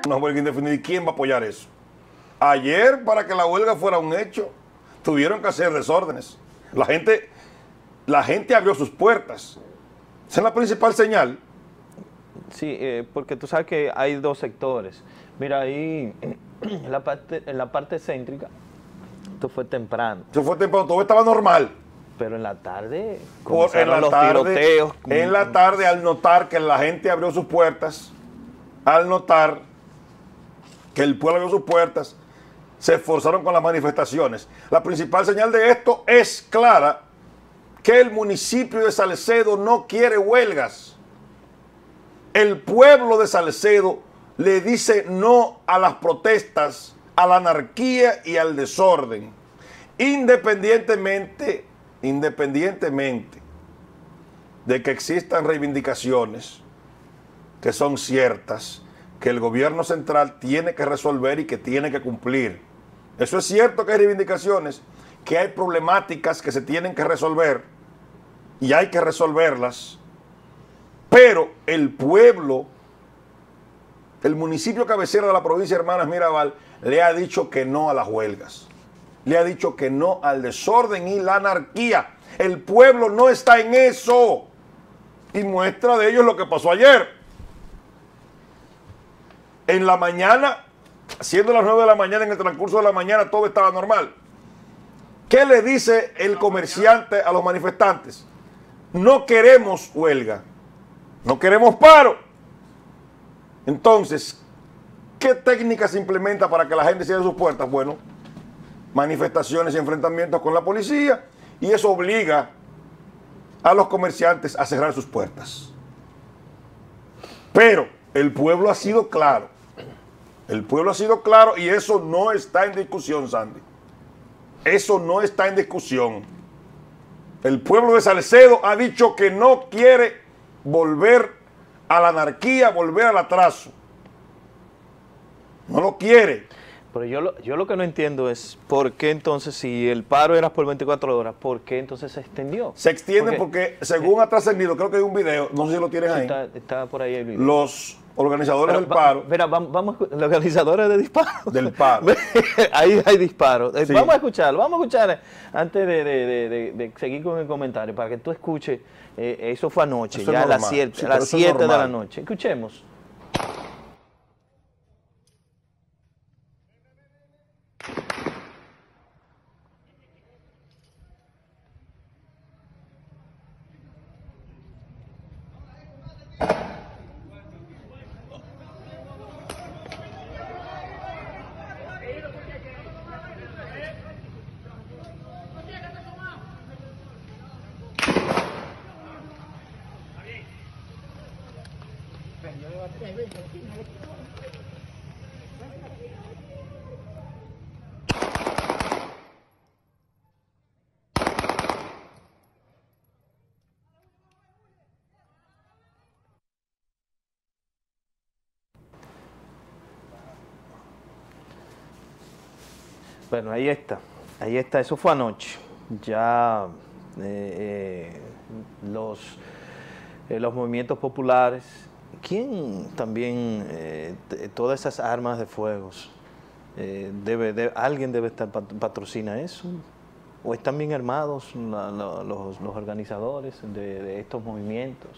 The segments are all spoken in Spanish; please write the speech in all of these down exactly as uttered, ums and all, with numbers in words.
una huelga indefinida. ¿Y quién va a apoyar eso? Ayer, para que la huelga fuera un hecho, tuvieron que hacer desórdenes. La gente, la gente abrió sus puertas. Esa es la principal señal. Sí, eh, porque tú sabes que hay dos sectores. Mira, ahí en la parte, en la parte céntrica, esto fue temprano. Eso fue temprano, todo estaba normal. Pero en la tarde Por, en, la los tarde tiroteos. en la tarde, al notar que la gente abrió sus puertas, al notar que el pueblo abrió sus puertas, se esforzaron con las manifestaciones. La principal señal de esto es clara, que el municipio de Salcedo no quiere huelgas. El pueblo de Salcedo le dice no a las protestas, a la anarquía y al desorden. Independientemente, independientemente de que existan reivindicaciones que son ciertas, que el gobierno central tiene que resolver y que tiene que cumplir. Eso es cierto, que hay reivindicaciones, que hay problemáticas que se tienen que resolver y hay que resolverlas, pero el pueblo, el municipio cabecera de la provincia de Hermanas Mirabal, le ha dicho que no a las huelgas, le ha dicho que no al desorden y la anarquía. El pueblo no está en eso, y muestra de ello es lo que pasó ayer. En la mañana, siendo las nueve de la mañana, en el transcurso de la mañana, todo estaba normal. ¿Qué le dice el comerciante a los manifestantes? No queremos huelga, no queremos paro. Entonces, ¿qué técnica se implementa para que la gente cierre sus puertas? Bueno, manifestaciones y enfrentamientos con la policía, y eso obliga a los comerciantes a cerrar sus puertas. Pero el pueblo ha sido claro. El pueblo ha sido claro y eso no está en discusión, Sandy. Eso no está en discusión. El pueblo de Salcedo ha dicho que no quiere volver a la anarquía, volver al atraso. No lo quiere. Pero yo lo, yo lo que no entiendo es por qué entonces, si el paro era por veinticuatro horas, ¿por qué entonces se extendió? Se extiende porque, porque según eh, ha trascendido, creo que hay un video, no sé si lo tienes ahí. Está, está por ahí el video. Los organizadores Pero, del paro. Mira, vamos, vamos, los organizadores de disparo. Del paro. Ahí hay disparos. Sí. Vamos a escucharlo, vamos a escuchar antes de, de, de, de, de seguir con el comentario, para que tú escuches. Eh, eso fue anoche, eso ya es a las siete, sí, a las siete de la noche. Escuchemos. Bueno, ahí está, ahí está, eso fue anoche. Ya eh, eh, los, eh, los movimientos populares, ¿quién también, eh, todas esas armas de fuego, eh, debe, de, alguien debe estar patrocina eso? ¿O están bien armados la, la, los, los organizadores de, de estos movimientos?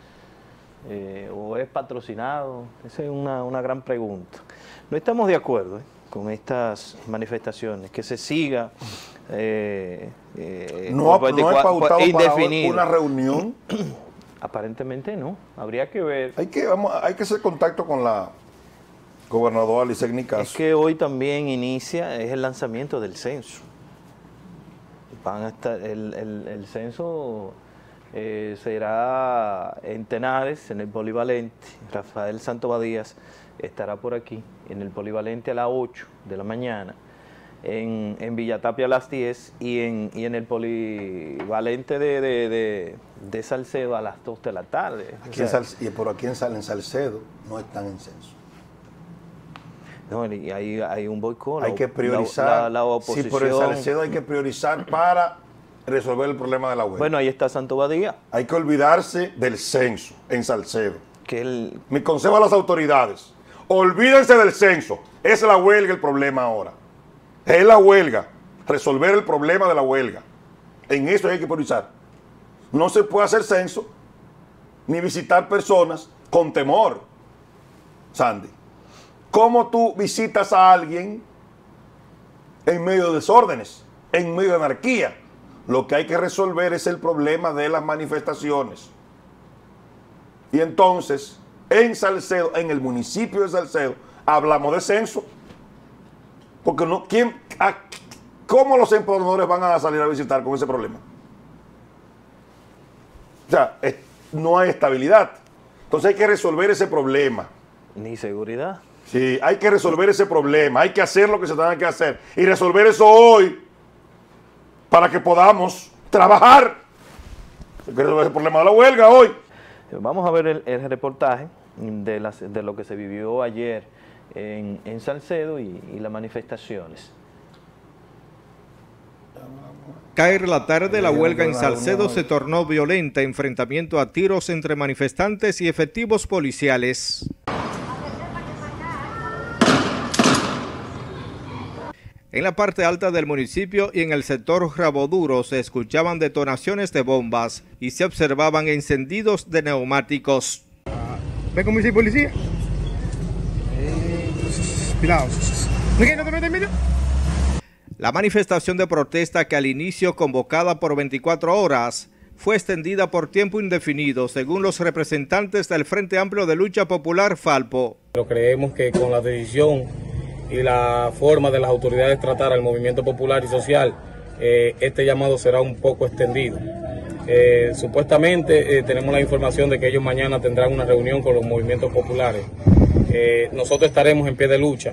Eh, ¿O es patrocinado? Esa es una, una gran pregunta. No estamos de acuerdo, ¿eh?, con estas manifestaciones, que se siga eh, eh, no, no es pautado indefinido. Para una reunión. Aparentemente no, habría que ver. Hay que, vamos, hay que hacer contacto con la gobernadora Licey Nicasio. Es que hoy también inicia, es el lanzamiento del censo. Van a estar, el, el, el censo eh, será en Tenares, en el polivalente. Rafael Santobadías estará por aquí, en el polivalente a las ocho de la mañana, en, en Villatapia a las diez y en, y en el polivalente de, de, de, de Salcedo a las dos de la tarde. Aquí o sea, en Sal, y por aquí en, Sal, en Salcedo no están en censo. No, y hay, hay un boicot. Hay que priorizar. La, la, la oposición. Sí, por el Salcedo hay que priorizar para resolver el problema de la huelga. Bueno, ahí está Santobadía. Hay que olvidarse del censo en Salcedo. Que el... Mi consejo a las autoridades, Olvídense del censo. Es la huelga el problema ahora. Es la huelga. Resolver el problema de la huelga. En eso hay que priorizar. No se puede hacer censo ni visitar personas con temor. Sandy, ¿cómo tú visitas a alguien en medio de desórdenes, en medio de anarquía? Lo que hay que resolver es el problema de las manifestaciones. Y entonces, en Salcedo, en el municipio de Salcedo, hablamos de censo. Porque no, ¿quién, a, ¿cómo los emprendedores van a salir a visitar con ese problema? O sea, es, no hay estabilidad. Entonces hay que resolver ese problema. Ni seguridad. Sí, hay que resolver ese problema. Hay que hacer lo que se tenga que hacer. Y resolver eso hoy para que podamos trabajar. Hay que resolver el problema de la huelga hoy. Vamos a ver el, el reportaje de, las, de lo que se vivió ayer en, en Salcedo y, y las manifestaciones. Caer la tarde, la huelga en Salcedo se tornó violenta, enfrentamiento a tiros entre manifestantes y efectivos policiales. En la parte alta del municipio y en el sector Raboduro se escuchaban detonaciones de bombas y se observaban encendidos de neumáticos. ¿Ven cómo dice policía? Cuidado. ¿No te metes en medio? La manifestación de protesta, que al inicio convocada por veinticuatro horas, fue extendida por tiempo indefinido, según los representantes del Frente Amplio de Lucha Popular, Falpo. Pero creemos que con la decisión y la forma de las autoridades tratar al movimiento popular y social, eh, este llamado será un poco extendido. Eh, supuestamente eh, tenemos la información de que ellos mañana tendrán una reunión con los movimientos populares. Eh, nosotros estaremos en pie de lucha,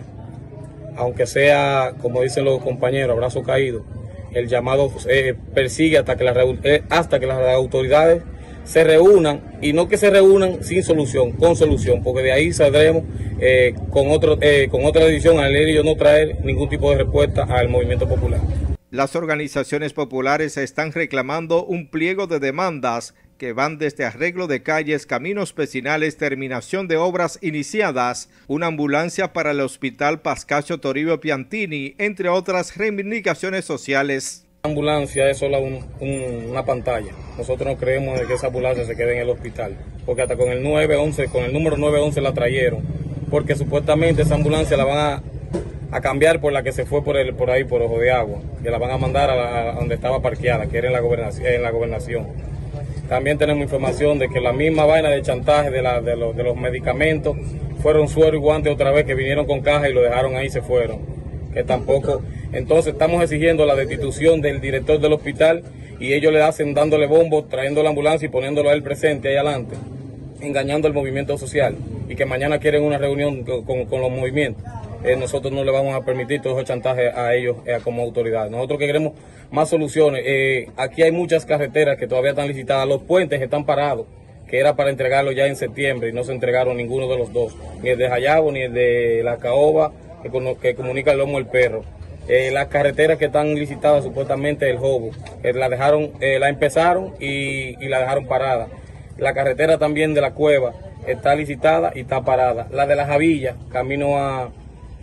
aunque sea, como dicen los compañeros, abrazo caído. El llamado eh, persigue hasta que, las, eh, hasta que las autoridades se reúnan, y no que se reúnan sin solución, con solución, porque de ahí saldremos eh, con, otro, eh, con otra decisión al ellos no traer ningún tipo de respuesta al movimiento popular. Las organizaciones populares están reclamando un pliego de demandas que van desde arreglo de calles, caminos vecinales, terminación de obras iniciadas, una ambulancia para el Hospital Pascasio Toribio Piantini, entre otras reivindicaciones sociales. La ambulancia es solo un, un, una pantalla. Nosotros no creemos de que esa ambulancia se quede en el hospital, porque hasta con el nueve once, con el número nueve once la trajeron, porque supuestamente esa ambulancia la van a, a cambiar por la que se fue por el por ahí, por Ojo de Agua, que la van a mandar a, la, a donde estaba parqueada, que era en la gobernación. En la gobernación. También tenemos información de que la misma vaina de chantaje de, la, de, los, de los medicamentos fueron suero y guante otra vez, que vinieron con caja y lo dejaron ahí y se fueron. Que tampoco. Entonces estamos exigiendo la destitución del director del hospital, y ellos le hacen dándole bombo, trayendo la ambulancia y poniéndolo a él presente ahí adelante, engañando al movimiento social, y que mañana quieren una reunión con, con, con los movimientos. Eh, nosotros no le vamos a permitir todo ese chantaje a ellos eh, como autoridad. Nosotros que queremos más soluciones. Eh, aquí hay muchas carreteras que todavía están licitadas, los puentes están parados, que era para entregarlos ya en septiembre, y no se entregaron ninguno de los dos, ni el de Jayabo ni el de La Caoba, que, que comunica el Lomo del Perro. Eh, las carreteras que están licitadas supuestamente el Jobo, eh, la dejaron, eh, la empezaron y, y la dejaron parada. La carretera también de La Cueva está licitada y está parada. La de La Javilla, camino a,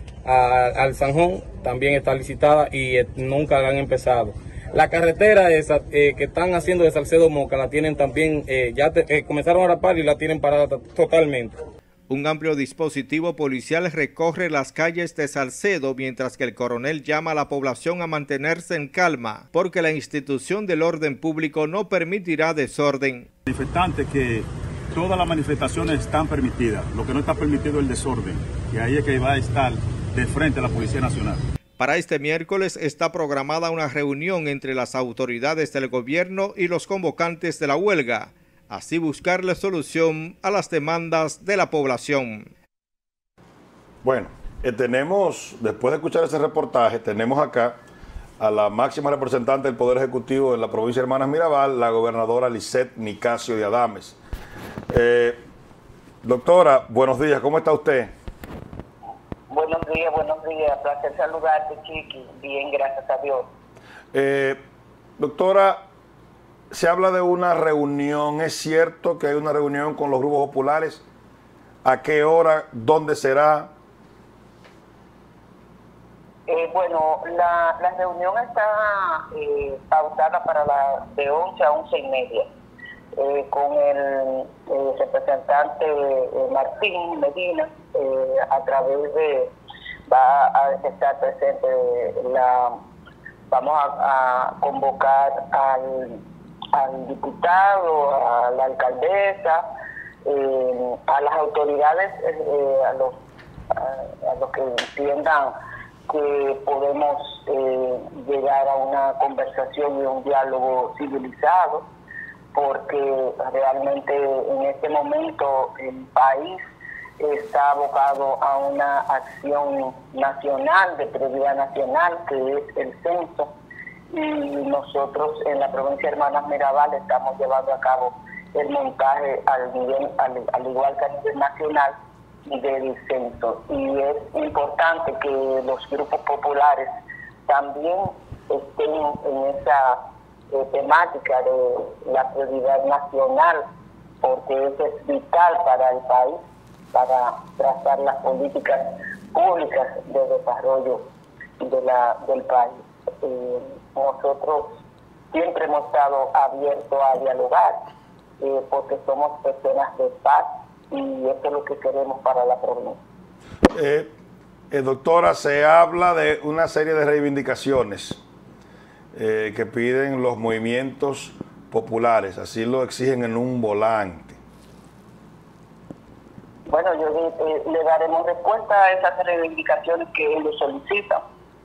a, al Sanjón, también está licitada y eh, nunca la han empezado. La carretera esa, eh, que están haciendo de Salcedo Moca, la tienen también, eh, ya te, eh, comenzaron a rapar y la tienen parada totalmente. Un amplio dispositivo policial recorre las calles de Salcedo, mientras que el coronel llama a la población a mantenerse en calma, porque la institución del orden público no permitirá desorden. Manifestantes que todas las manifestaciones están permitidas, lo que no está permitido es el desorden, y ahí es que va a estar de frente a la Policía Nacional. Para este miércoles está programada una reunión entre las autoridades del gobierno y los convocantes de la huelga, así buscarle solución a las demandas de la población. Bueno, eh, tenemos, después de escuchar ese reportaje, tenemos acá a la máxima representante del Poder Ejecutivo de la provincia de Hermanas Mirabal, la gobernadora Lisette Nicasio de Adames. Eh, doctora, buenos días, ¿cómo está usted? Buenos días, buenos días, placer saludarte, Chiqui. Bien, gracias a Dios. Eh, doctora, se habla de una reunión. ¿Es cierto que hay una reunión con los grupos populares ¿A qué hora? ¿Dónde será? Eh, bueno, la, la reunión está eh, pautada para las de once a once y media, eh, con el eh, representante eh, Martín Medina, eh, a través de, va a estar presente la, vamos a, a convocar al, al diputado, a la alcaldesa, eh, a las autoridades, eh, a los a, a los que entiendan que podemos eh, llegar a una conversación y un diálogo civilizado, porque realmente en este momento el país está abocado a una acción nacional, de prioridad nacional, que es el censo, y nosotros en la provincia de Hermanas Mirabal estamos llevando a cabo el montaje al nivel, al, al igual que a nivel nacional, del censo. Y es importante que los grupos populares también estén en esa eh, temática de la prioridad nacional, porque eso es vital para el país, para trazar las políticas públicas de desarrollo de la, del país. Eh, nosotros siempre hemos estado abiertos a dialogar, eh, porque somos personas de paz, y eso es lo que queremos para la provincia. Eh, eh, doctora, se habla de una serie de reivindicaciones eh, que piden los movimientos populares, así lo exigen en un volante. Bueno, yo eh, le daremos respuesta a esas reivindicaciones que ellos solicitan.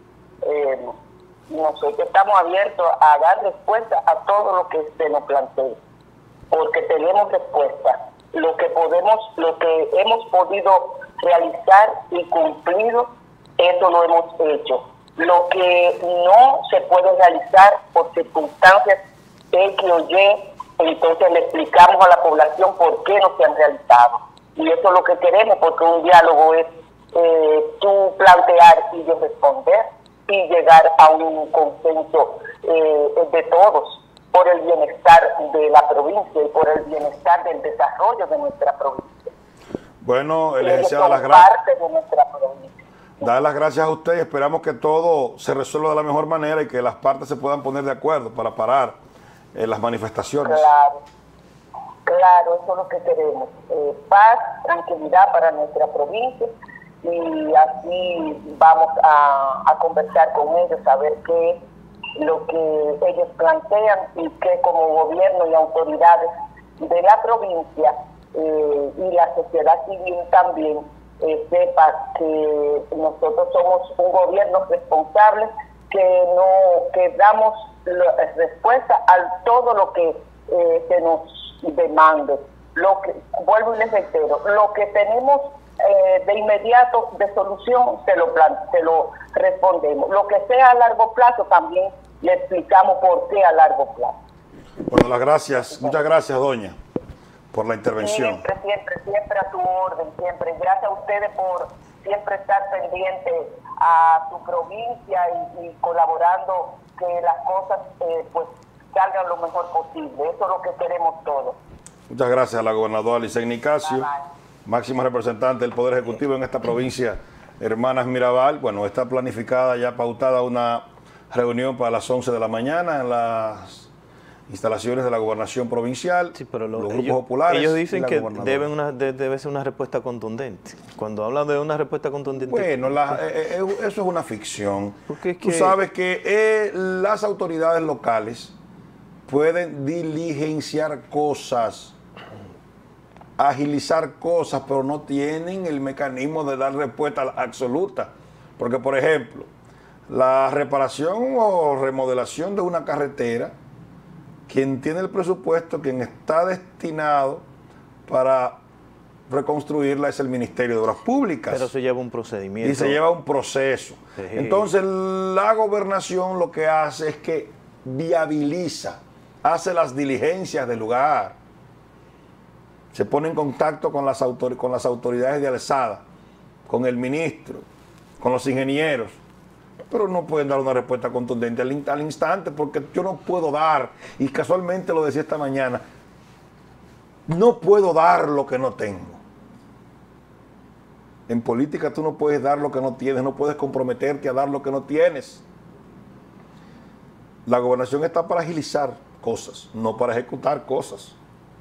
Eh, nosotros estamos abiertos a dar respuesta a todo lo que se nos plantee, porque tenemos respuesta. Lo que podemos, lo que hemos podido realizar y cumplido, eso lo hemos hecho. Lo que no se puede realizar por circunstancias X o Y, entonces le explicamos a la población por qué no se han realizado. Y eso es lo que queremos, porque un diálogo es eh, tú plantear y yo responder y llegar a un consenso eh, de todos, por el bienestar de la provincia y por el bienestar del desarrollo de nuestra provincia. Bueno, el licenciado, las gracias. Parte de nuestra provincia. Dar las gracias a usted y esperamos que todo se resuelva de la mejor manera y que las partes se puedan poner de acuerdo para parar eh, las manifestaciones. Claro, claro, eso es lo que queremos. Eh, paz, tranquilidad para nuestra provincia, y así vamos a, a conversar con ellos, a ver qué lo que ellos plantean, y que como gobierno y autoridades de la provincia eh, y la sociedad civil también eh, sepa que nosotros somos un gobierno responsable, que no que damos lo, respuesta a todo lo que eh, se nos demande. Lo que, vuelvo y les reitero, lo que tenemos eh, de inmediato de solución se lo, plan, se lo respondemos. Lo que sea a largo plazo también le explicamos por qué a largo plazo. Bueno, las gracias, muchas gracias, doña, por la intervención. Siempre, siempre, siempre a tu orden, siempre. Gracias a ustedes por siempre estar pendientes a su provincia y, y colaborando que las cosas eh, pues salgan lo mejor posible. Eso es lo que queremos todos. Muchas gracias a la gobernadora Licey Nicasio, Bye, bye. máxima representante del Poder Ejecutivo en esta provincia, Hermanas Mirabal. Bueno, está planificada, ya pautada una reunión para las once de la mañana en las instalaciones de la gobernación provincial, sí, pero lo, los grupos ellos, populares. Ellos dicen que deben una, de, debe ser una respuesta contundente. Cuando hablan de una respuesta contundente... Bueno, la, eh, eh, eso es una ficción. Porque es Tú que, sabes que eh, las autoridades locales pueden diligenciar cosas, agilizar cosas, pero no tienen el mecanismo de dar respuesta absoluta. Porque, por ejemplo, la reparación o remodelación de una carretera, quien tiene el presupuesto, quien está destinado para reconstruirla es el Ministerio de Obras Públicas. Pero se lleva un procedimiento. Y se lleva un proceso. Sí. Entonces la gobernación lo que hace es que viabiliza, hace las diligencias del lugar, se pone en contacto con las, autor con las autoridades de alzada, con el ministro, con los ingenieros, pero no pueden dar una respuesta contundente al, in al instante, porque yo no puedo dar, y casualmente lo decía esta mañana, no puedo dar lo que no tengo. En política tú no puedes dar lo que no tienes, no puedes comprometerte a dar lo que no tienes. La gobernación está para agilizar cosas, no para ejecutar cosas.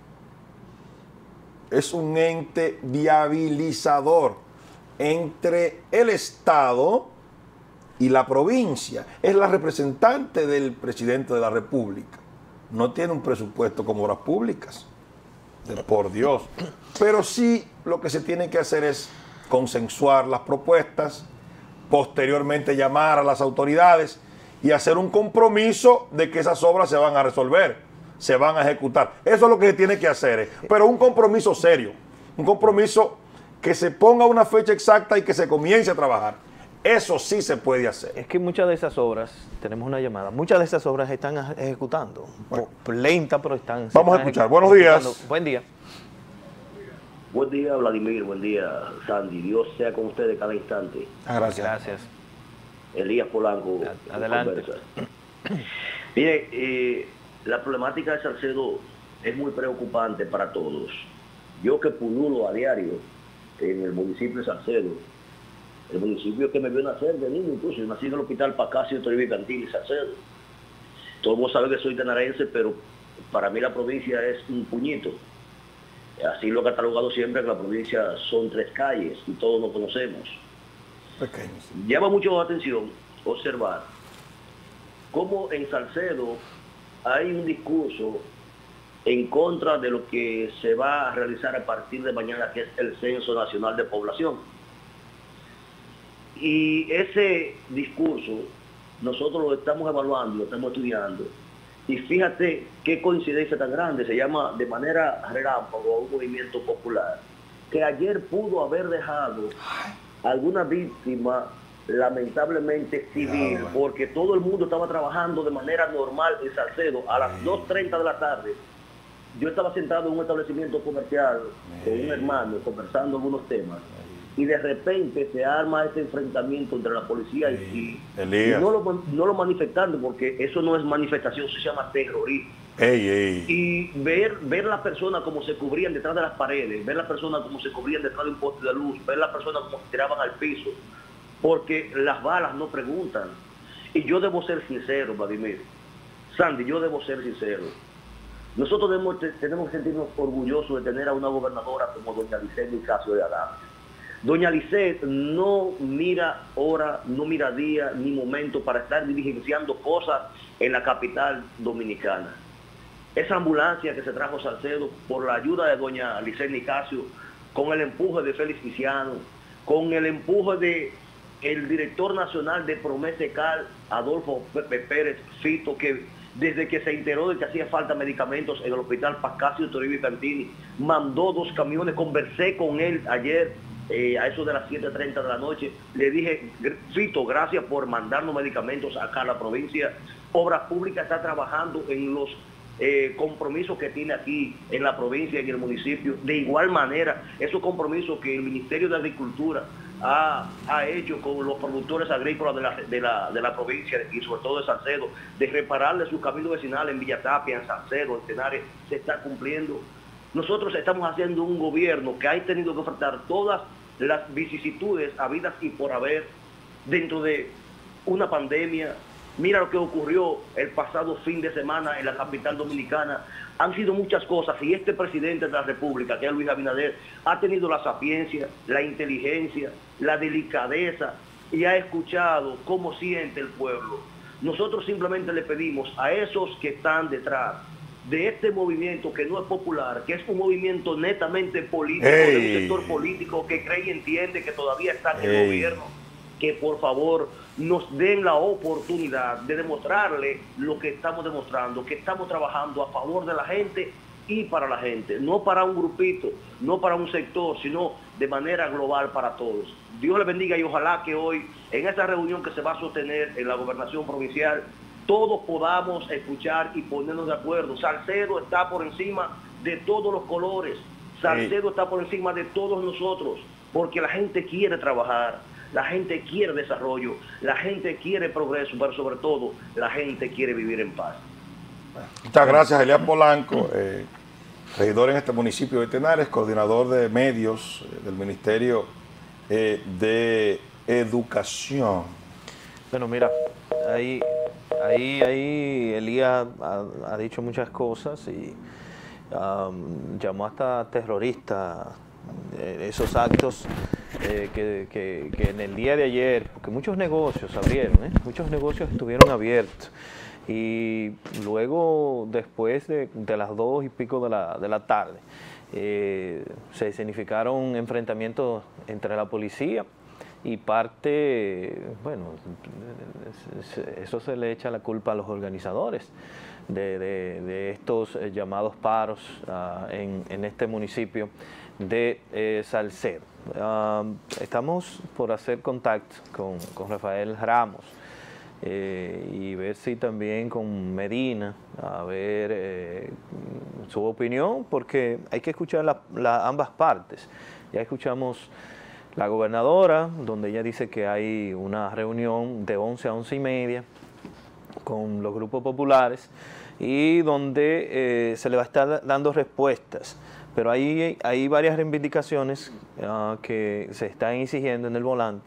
Es un ente viabilizador entre el Estado y la provincia. Es la representante del presidente de la República. No tiene un presupuesto como obras públicas, de por Dios. Pero sí lo que se tiene que hacer es consensuar las propuestas, posteriormente llamar a las autoridades y hacer un compromiso de que esas obras se van a resolver, se van a ejecutar. Eso es lo que se tiene que hacer, pero un compromiso serio, un compromiso que se ponga una fecha exacta y que se comience a trabajar. Eso sí se puede hacer. Es que muchas de esas obras, tenemos una llamada, muchas de esas obras están ejecutando. Bueno, lenta, pero están... Vamos a escuchar. Buenos días. Buen día. Buen día, Vladimir. Buen día, Sandy. Dios sea con ustedes cada instante. Gracias. Gracias. Elías Polanco. Adelante. Mire, eh, la problemática de Salcedo es muy preocupante para todos. Yo que pululo a diario en el municipio de Salcedo, el municipio que me vio nacer de niño, incluso yo nací en el hospital Pacasio, Toribio Cantini, Salcedo. Todos vos saben que soy tenarense, pero para mí la provincia es un puñito. Así lo he catalogado siempre, que la provincia son tres calles y todos nos conocemos. Pequeños. Llama mucho la atención observar cómo en Salcedo hay un discurso en contra de lo que se va a realizar a partir de mañana, que es el Censo Nacional de Población. Y ese discurso nosotros lo estamos evaluando, lo estamos estudiando. Y fíjate qué coincidencia tan grande, se llama de manera relámpago un movimiento popular, que ayer pudo haber dejado alguna víctima lamentablemente civil, claro, porque todo el mundo estaba trabajando de manera normal en Salcedo. A las dos treinta de la tarde, yo estaba sentado en un establecimiento comercial con un hermano conversando algunos temas, y de repente se arma este enfrentamiento entre la policía y, y, y no, lo, no lo manifestando, porque eso no es manifestación, se llama terrorismo. Ey, ey. Y ver, ver las personas como se cubrían detrás de las paredes, ver las personas como se cubrían detrás de un poste de luz, ver las personas como se tiraban al piso, porque las balas no preguntan. Y yo debo ser sincero, Vladimir, Sandy, yo debo ser sincero. Nosotros debemos, tenemos que sentirnos orgullosos de tener a una gobernadora como doña Lisset Nicasio de Adames. Doña Lisset no mira hora, no mira día ni momento para estar diligenciando cosas en la capital dominicana. Esa ambulancia que se trajo Salcedo por la ayuda de doña Lisset Nicasio, con el empuje de Félix Viciano, con el empuje de el director nacional de Promesecal, Adolfo Pepe Pérez Fito, que desde que se enteró de que hacía falta medicamentos en el hospital Pascasio Toribio Cantini, mandó dos camiones. Conversé con él ayer eh, a eso de las siete treinta de la noche. Le dije, Fito, gracias por mandarnos medicamentos acá a la provincia. Obras Públicas está trabajando en los eh, compromisos que tiene aquí en la provincia y en el municipio. De igual manera, esos compromisos que el Ministerio de Agricultura Ha, ha hecho con los productores agrícolas de la, de, la, de la provincia y sobre todo de Salcedo, de repararle sus caminos vecinales en Villatapia, en Salcedo, en Tenares, se está cumpliendo. Nosotros estamos haciendo un gobierno que ha tenido que enfrentar todas las vicisitudes habidas y por haber dentro de una pandemia. Mira lo que ocurrió el pasado fin de semana en la capital dominicana. Han sido muchas cosas y este presidente de la República, que es Luis Abinader, ha tenido la sapiencia, la inteligencia, la delicadeza y ha escuchado cómo siente el pueblo. Nosotros simplemente le pedimos a esos que están detrás de este movimiento, que no es popular, que es un movimiento netamente político, Hey. de un sector político que cree y entiende que todavía está en el Hey. gobierno, que por favor nos den la oportunidad de demostrarle lo que estamos demostrando, que estamos trabajando a favor de la gente y para la gente, no para un grupito, no para un sector, sino de manera global para todos. Dios le bendiga y ojalá que hoy, en esta reunión que se va a sostener en la gobernación provincial, todos podamos escuchar y ponernos de acuerdo. Salcedo está por encima de todos los colores, Salcedo está por encima de todos nosotros, porque la gente quiere trabajar, la gente quiere desarrollo, la gente quiere progreso, pero sobre todo la gente quiere vivir en paz. Muchas gracias, Elías Polanco, eh, regidor en este municipio de Tenares, coordinador de medios eh, del Ministerio eh, de educación. Bueno, mira, ahí, ahí, ahí Elías ha, ha dicho muchas cosas y um, llamó hasta terrorista eh, esos actos eh, que, que, que en el día de ayer, porque muchos negocios abrieron, ¿eh? muchos negocios estuvieron abiertos. Y luego, después de, de las dos y pico de la, de la tarde, eh, se significaron enfrentamientos entre la policía y parte, bueno, eso se le echa la culpa a los organizadores de, de, de estos llamados paros uh, en, en este municipio de eh, Salcedo. Uh, estamos por hacer contacto con, con Rafael Ramos. Eh, y ver si también con Medina, a ver eh, su opinión, porque hay que escuchar la, la, ambas partes. Ya escuchamos la gobernadora, donde ella dice que hay una reunión de once a once y media con los grupos populares y donde eh, se le va a estar dando respuestas. Pero hay, hay varias reivindicaciones uh, que se están exigiendo en el volante.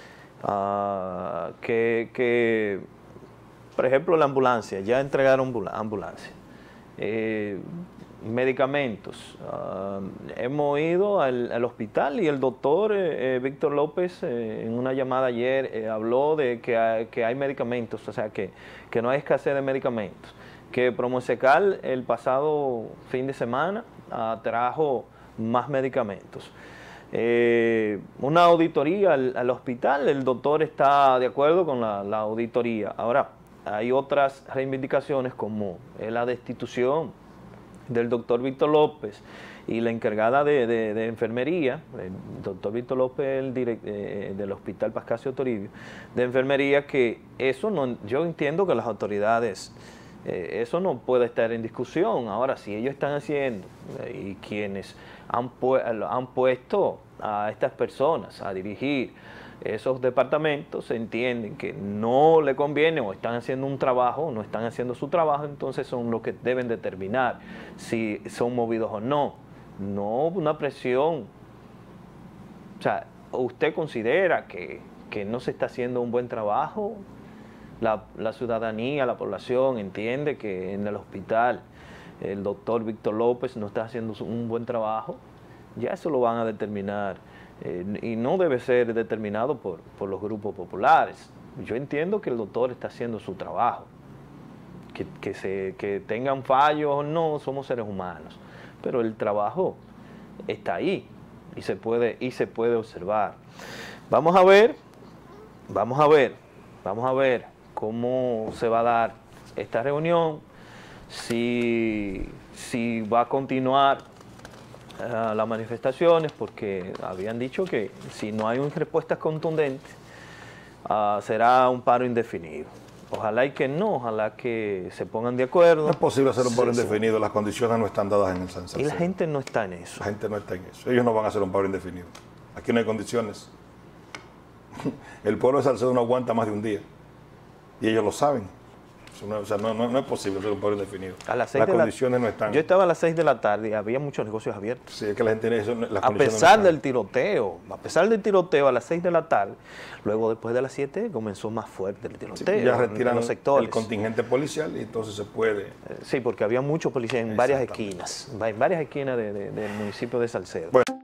Uh, que, que, por ejemplo, la ambulancia, ya entregaron ambulancia, eh, medicamentos. Uh, hemos ido al, al hospital y el doctor eh, eh, Víctor López eh, en una llamada ayer eh, habló de que hay, que hay medicamentos, o sea, que, que no hay escasez de medicamentos, que Promosecal el pasado fin de semana uh, trajo más medicamentos. Eh, una auditoría al, al hospital, el doctor está de acuerdo con la, la auditoría. Ahora, hay otras reivindicaciones como la destitución del doctor Víctor López y la encargada de, de, de enfermería, el doctor Víctor López el direct, eh, del Hospital Pascasio Toribio, de enfermería, que eso no, yo entiendo que las autoridades, eh, eso no puede estar en discusión. Ahora, si ellos están haciendo eh, y quienes Han, pu han puesto a estas personas a dirigir esos departamentos, entienden que no le conviene o están haciendo un trabajo, no están haciendo su trabajo, entonces son los que deben determinar si son movidos o no. No una presión. O sea, ¿usted considera que, que no se está haciendo un buen trabajo? La, la ciudadanía, la población entiende que en el hospital el doctor Víctor López no está haciendo un buen trabajo, ya eso lo van a determinar eh, y no debe ser determinado por, por los grupos populares. Yo entiendo que el doctor está haciendo su trabajo, que, que, se, que tengan fallos o no, somos seres humanos, pero el trabajo está ahí y se puede, y se puede observar. Vamos a ver, vamos a ver, vamos a ver cómo se va a dar esta reunión. Si, si va a continuar uh, las manifestaciones, porque habían dicho que si no hay una respuesta contundente, uh, será un paro indefinido. Ojalá y que no, ojalá que se pongan de acuerdo. No es posible hacer un paro sí, indefinido, sí. Las condiciones no están dadas en el San Salcedo. Y la gente no está en eso. La gente no está en eso. Ellos no van a hacer un paro indefinido. Aquí no hay condiciones. El pueblo de Salcedo no aguanta más de un día. Y ellos lo saben. No, o sea, no, no, no es posible hacer un paro indefinido. A las seis las de condiciones la, no están. Yo estaba a las seis de la tarde y había muchos negocios abiertos. Sí, es que la gente eso, las a pesar no del tiroteo, a pesar del tiroteo a las seis de la tarde, luego después de las siete comenzó más fuerte el tiroteo. Sí, ya retiran los sectores. El contingente policial y entonces se puede. Sí, porque había muchos policías en varias esquinas, en varias esquinas de, de, del municipio de Salcedo. Bueno.